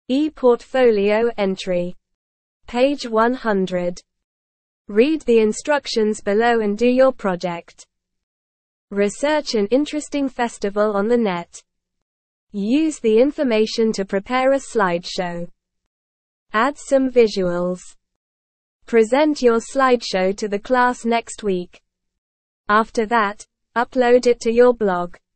E-portfolio entry. Page 100. Read the instructions below and do your project. Research an interesting festival on the net. Use the information to prepare a slideshow. Add some visuals. Present your slideshow to the class next week. After that, upload it to your blog.